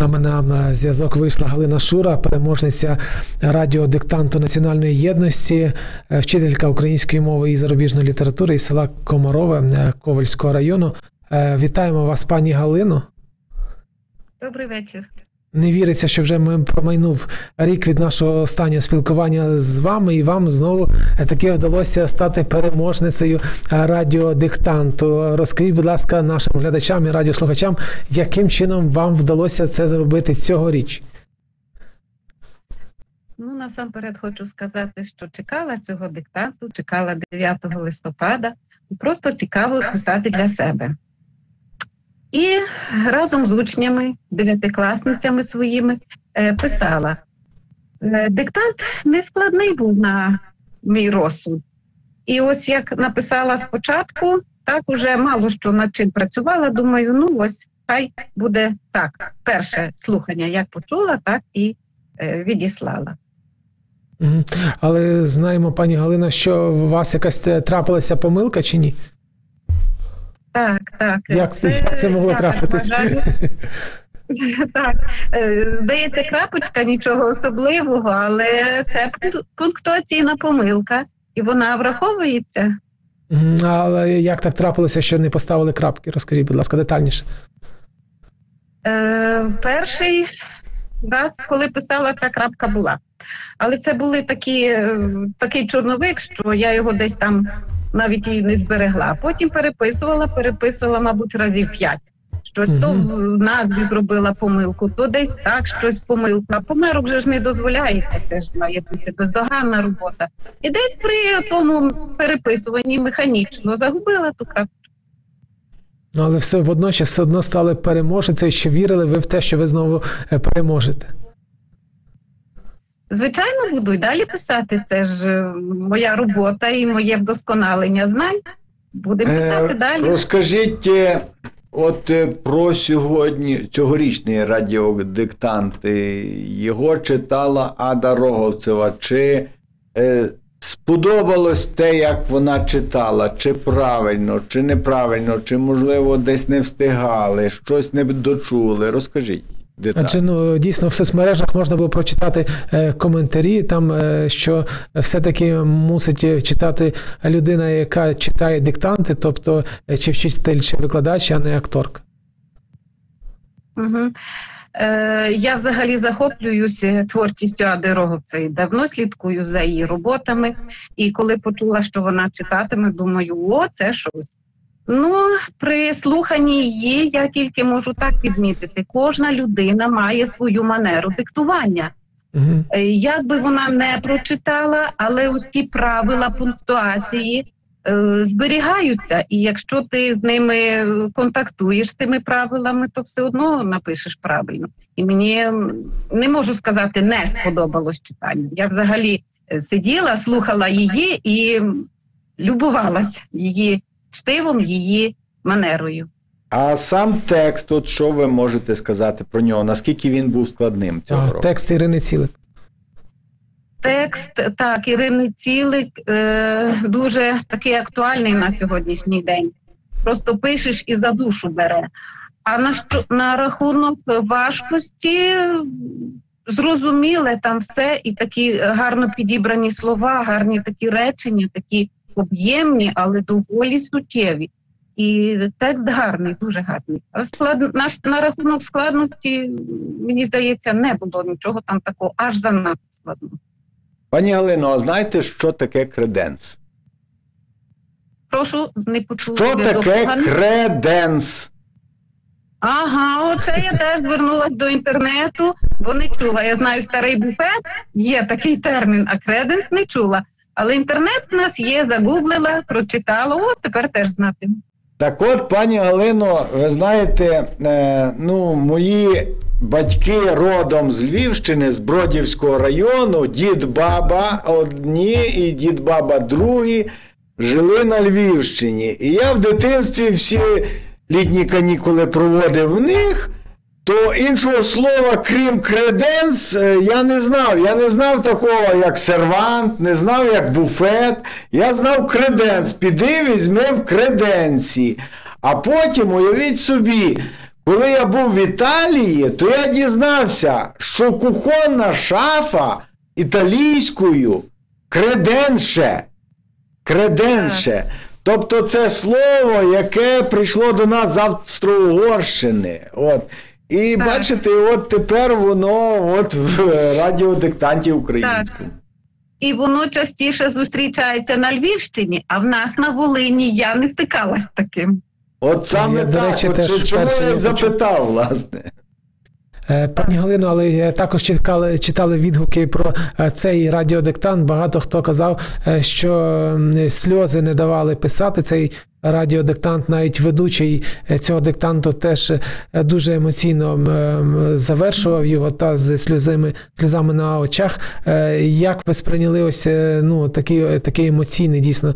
нами на зв'язок вийшла Галина Шура, переможниця радіодиктанту Національної єдності, вчителька української мови і зарубіжної літератури із села Комарове Ковельського району. Вітаємо вас, пані Галино. Добрий вечір. Не віриться, що вже промайнув рік від нашого останнього спілкування з вами, і вам знову таки вдалося стати переможницею радіодиктанту. Розкажіть, будь ласка, нашим глядачам і радіослухачам, яким чином вам вдалося це зробити цьогоріч? Насамперед хочу сказати, що чекала цього диктанту, чекала 9 листопада, і просто цікаво писати для себе. І разом з учнями, 9-класницями своїми писала. Диктант нескладний був на мій розсуд. І ось як написала спочатку, так уже мало що над чим працювала, думаю, ось хай буде так. Перше слухання як почула, так і відіслала. Але знаємо, пані Галина, що у вас якась трапилася помилка чи ні? Так. Як це могло трапитись? Так, здається, крапочка, нічого особливого, але це пунктуаційна помилка, і вона враховується. Але як так трапилося, що не поставили крапки? Розкажіть, будь ласка, детальніше. Перший раз, коли писала, ця крапка була. Але це були такий чорновик, що я його десь там навіть і не зберегла. Потім переписувала, мабуть, разів 5. Щось то в назві зробила помилку, то десь так щось помилка. Помилок вже ж не дозволяється, це ж має бути бездоганна робота. І десь при тому переписуванні механічно загубила ту крапку. Але водночас все одно стали переможцею, що вірили ви в те, що ви знову переможете. Звичайно, буду й далі писати. Це ж моя робота і моє вдосконалення знань. Будемо писати далі. Розкажіть про цьогорічний радіодиктант. Його читала Ада Роговцева. Чи сподобалось те, як вона читала? Чи правильно, чи неправильно, чи, можливо, десь не встигали, щось не дочули? Розкажіть. Адже дійсно в соцмережах можна було прочитати коментарі, там, що все-таки мусить читати людина, яка читає диктанти, тобто чи вчитель, чи викладач, а не акторка. Я взагалі захоплююся творчістю Ади Роговцевої, давно слідкую за її роботами, і коли почула, що вона читатиме, думаю, це щось. При слуханні її я тільки можу так підмітити. Кожна людина має свою манеру диктування. Як би вона не прочитала, але ось ті правила пунктуації зберігаються. І якщо ти з ними контактуєш з тими правилами, то все одно напишеш правильно. І мені, не можу сказати, не сподобалось читання. Я взагалі сиділа, слухала її і любувалась її чтивом, її манерою. А сам текст, що ви можете сказати про нього? Наскільки він був складним цього року? Текст Ірини Цілик. Текст, так, Ірини Цілик дуже такий актуальний на сьогоднішній день. Просто пишеш і за душу бере. А на рахунок важкості зрозуміле там все, і такі гарно підібрані слова, гарні такі речення, такі об'ємні, але доволі суттєві. І текст гарний, дуже гарний. На рахунок складності, мені здається, не було нічого там такого, аж занадто складного. Пані Галино, а знаєте, що таке креденс? Прошу, не почула. Що таке креденс? Ага, оце я теж звернулася до інтернету, бо не чула. Я знаю старий буфет, є такий термін, а креденс не чула. Але інтернет в нас є, загуглила, прочитала, тепер теж знатиму. Так от, пані Галино, ви знаєте, мої батьки родом з Львівщини, з Бродівського району, дід-баба одні і дід-баба другі жили на Львівщині. І я в дитинстві всі літні канікули проводив в них, то іншого слова, крім креденс, я не знав. Я не знав такого, як сервант, не знав, як буфет. Я знав креденс. Піди, візьми в креденсі. А потім, уявіть собі, Коли я був в Італії, то я дізнався, що кухонна шафа італійською креденше. Тобто це слово, яке прийшло до нас з Австро-Угорщини. От. І бачите, от тепер воно от в радіодиктанті українському. І воно частіше зустрічається на Львівщині, а в нас на Волині я не стикалась з таким. От саме Я, так, до речі, от, теж чому вперше я запитав, власне. Пані Галино, але також читали відгуки про цей радіодиктант. Багато хто казав, що сльози не давали писати цей радіодиктант. Навіть ведучий цього диктанту теж дуже емоційно завершував його та з сльозами на очах. Як ви сприйняли ось такий емоційний дійсно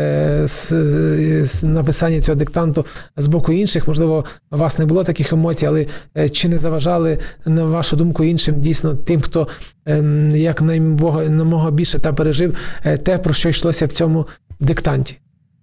написання цього диктанту з боку інших? Можливо, у вас не було таких емоцій, але чи не заважали, на вашу думку, іншим дійсно тим, хто якнаймога більше та пережив те, про що йшлося в цьому диктанті?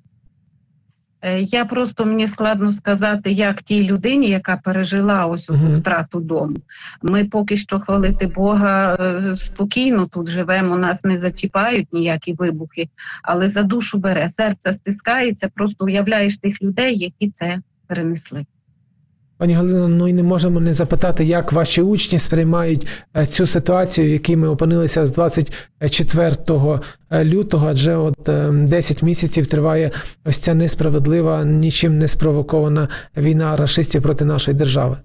Мені складно сказати, як тій людині, яка пережила ось цю втрату дому. Ми поки що, хвалити Бога, спокійно тут живемо, нас не зачіпають ніякі вибухи, але за душу бере, серце стискається, просто уявляєш тих людей, які це перенесли. Пані Галино, і не можемо не запитати, як ваші учні сприймають цю ситуацію, в якій ми опинилися з 24 лютого, адже от 10 місяців триває ось ця несправедлива, нічим не спровокована війна рашистів проти нашої держави.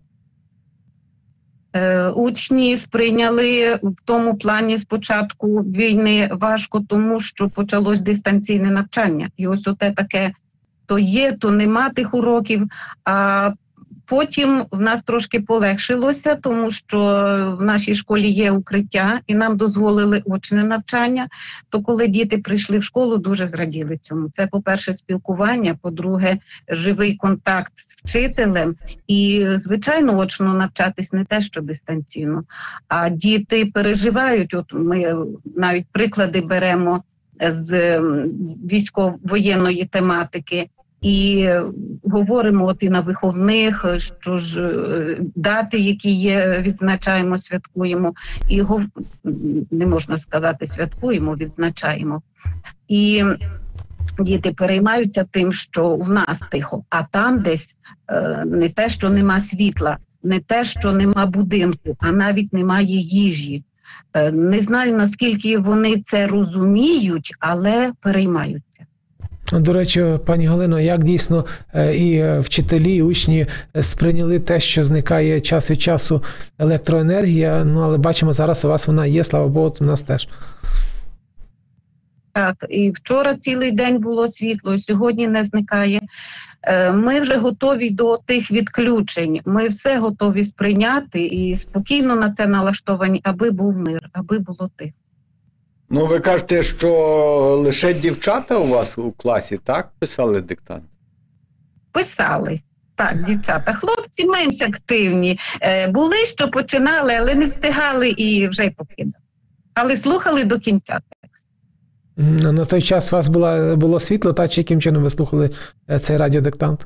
Учні сприйняли в тому плані спочатку війни важко, тому що почалось дистанційне навчання. І ось оте таке, то є, то нема тих уроків, а потім в нас трошки полегшилося, тому що в нашій школі є укриття і нам дозволили очне навчання. То коли діти прийшли в школу, дуже зраділи цьому. Це, по-перше, спілкування, по-друге, живий контакт з вчителем. І, звичайно, очно навчатись не те, що дистанційно. А діти переживають, от ми навіть приклади беремо з військово-воєнної тематики, і говоримо от і на виховних, що ж дати, які є, відзначаємо, святкуємо. І не можна сказати святкуємо, відзначаємо. І діти переймаються тим, що в нас тихо, а там десь не те, що нема світла, не те, що нема будинку, а навіть немає їжі. Не знаю, наскільки вони це розуміють, але переймаються. До речі, пані Галино, як дійсно і вчителі, і учні сприйняли те, що зникає час від часу електроенергія, але бачимо, зараз у вас вона є, слава Богу, у нас теж. Так, і вчора цілий день було світло, сьогодні не зникає. Ми вже готові до тих відключень, ми все готові сприйняти і спокійно на це налаштовані, аби був мир, аби було тихо. Ну, ви кажете, що лише дівчата у вас у класі, так, писали диктант? Писали. Так, дівчата. Хлопці менш активні. Були, що починали, але не встигали і вже й покидали. Але слухали до кінця текст. На той час у вас було світло, та чи яким чином ви слухали цей радіодиктант?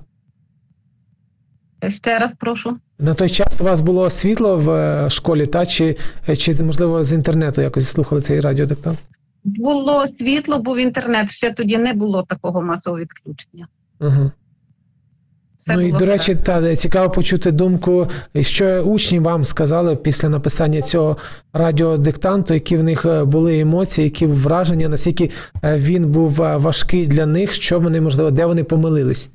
Ще раз прошу. На той час у вас було світло в школі, та чи можливо, з інтернету якось слухали цей радіодиктант? Було світло, був інтернет. Ще тоді не було такого масового відключення. Угу. І, до речі, цікаво почути думку, що учні вам сказали після написання цього радіодиктанту, які в них були емоції, які враження, наскільки він був важкий для них, що вони, можливо, де вони помилились?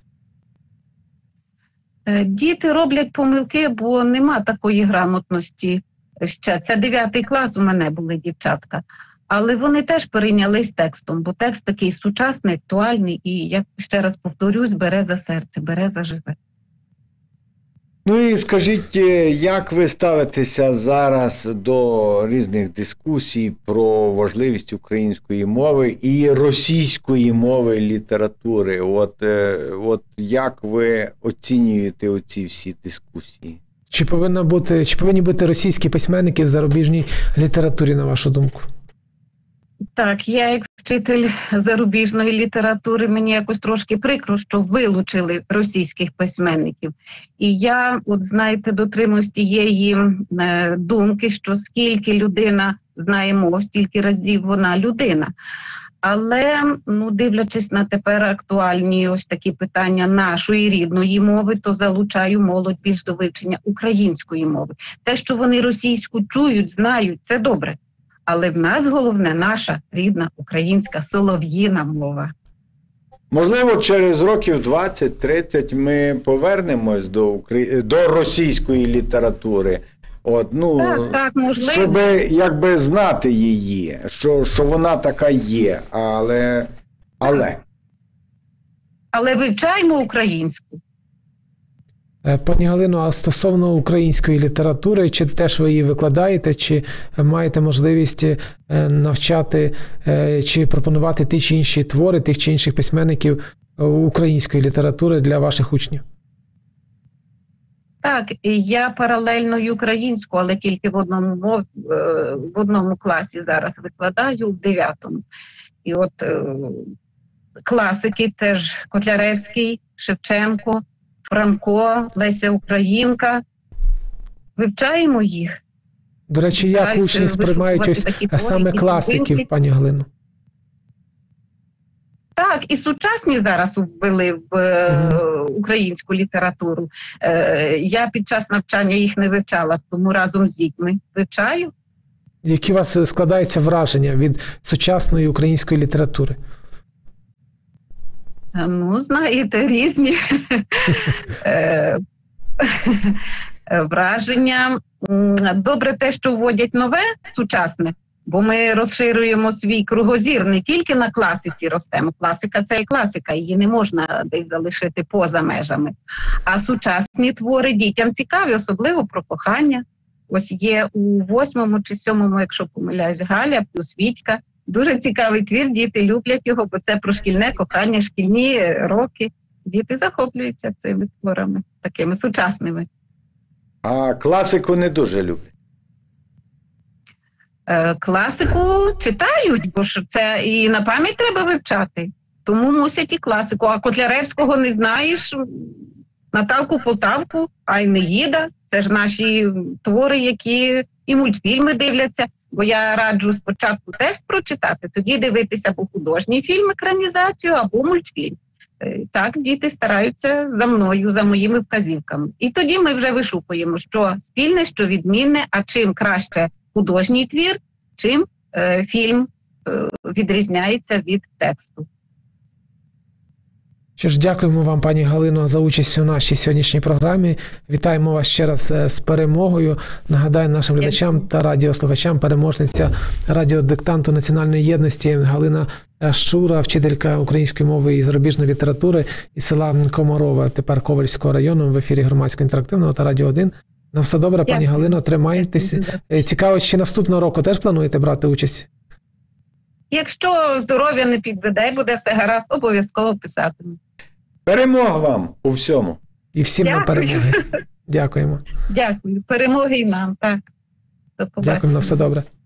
Діти роблять помилки, бо нема такої грамотності ще. Це 9 клас у мене були дівчатка. Але вони теж перейнялись текстом, бо текст такий сучасний, актуальний і, я ще раз повторюсь, бере за серце, бере за живе. Ну і скажіть, як ви ставитеся зараз до різних дискусій про важливість української мови і російської мови літератури? От як ви оцінюєте оці всі дискусії? Чи повинні бути російські письменники в зарубіжній літературі, на вашу думку? Так, я як вчитель зарубіжної літератури, мені якось трошки прикро, що вилучили російських письменників. І я, от знаєте, дотримуюсь тієї думки, що скільки людина знає мов, стільки разів вона людина. Але, дивлячись на тепер актуальні ось такі питання нашої рідної мови, то залучаю молодь більш до вивчення української мови. Те, що вони російську чують, знають, це добре. Але в нас головне наша рідна українська солов'їна мова. Можливо, через років 20-30 ми повернемось до російської літератури. Так, можливо. Щоб якби знати її, що вона така є, але вивчаємо українську. Пані Галино, а стосовно української літератури, чи теж ви її викладаєте, чи маєте можливість навчати, чи пропонувати ті чи інші твори, тих чи інших письменників української літератури для ваших учнів? Так, я паралельно й українську, але тільки в одному класі зараз викладаю, в 9-му. І от класики, це ж Котляревський, Шевченко, Франко, Леся Українка. Вивчаємо їх. До речі, як учні сприймають ось саме класиків, пані Галино? Так, і сучасні зараз ввели в українську літературу. Я під час навчання їх не вивчала, тому разом з дітьми вивчаю. Які у вас складаються враження від сучасної української літератури? Знаєте, різні враження. Добре те, що вводять нове, сучасне, бо ми розширюємо свій кругозір, не тільки на класиці ростемо. Класика – це і класика, її не можна десь залишити поза межами. А сучасні твори дітям цікаві, особливо про кохання. Ось є у 8-му чи 7-му, якщо помиляюсь, Галя плюс Вітька. Дуже цікавий твір, діти люблять його, бо це про шкільне кохання, шкільні роки. Діти захоплюються цими творами, такими сучасними. А класику не дуже люблять? Класику читають, бо ж це і на пам'ять треба вивчати. Тому мусять і класику. А Котляревського не знаєш, Наталку Полтавку, Айнеїда. Це ж наші твори, які і мультфільми дивляться. Бо я раджу спочатку текст прочитати, тоді дивитися або художній фільм, екранізацію, або мультфільм. Так діти стараються за мною, за моїми вказівками. І тоді ми вже вишукуємо, що спільне, що відмінне, а чим краще художній твір, чим фільм відрізняється від тексту. Що ж, дякуємо вам, пані Галино, за участь у нашій сьогоднішній програмі. Вітаємо вас ще раз з перемогою. Нагадаю нашим глядачам та радіослухачам, переможниця радіодиктанту Національної єдності Галина Щура, вчителька української мови і зарубіжної літератури із села Комарова, тепер Ковальського району, в ефірі Громадського інтерактивного та Радіо 1. На все добре, пані Галино, тримайтесь. Цікаво, чи наступного року теж плануєте брати участь? Якщо здоров'я не підведе, буде все гаразд, обов'язково писатиму. Перемог вам у всьому. І всім нам перемоги. Дякуємо. Дякую. Перемоги і нам, так. До побачення. Дякую, на все добре.